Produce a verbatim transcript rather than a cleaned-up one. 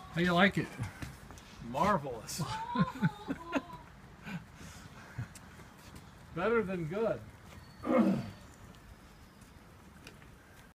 How you like it? Marvelous. Better than good.